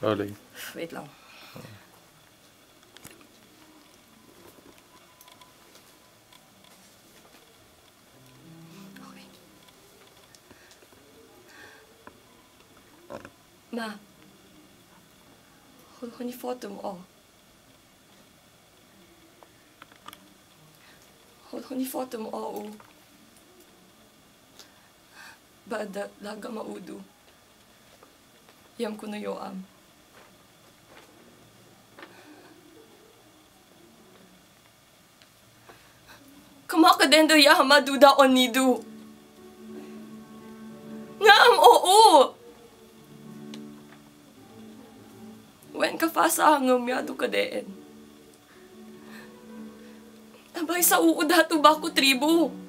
Rolling. Wait lang. Okay. Ma. Huni foto mo. Huni foto mo. Bada laga maudu. Yam kuno yoam. Kamakadendo yama duda onidu. Ngam oo. Wen ka fasa hangam yadu kadeen. Abay sa uudatu bako tribo.